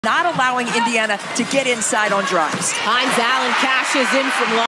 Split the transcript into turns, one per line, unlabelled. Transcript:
not allowing Indiana to get inside on drives.
Hines Allen cashes in from long.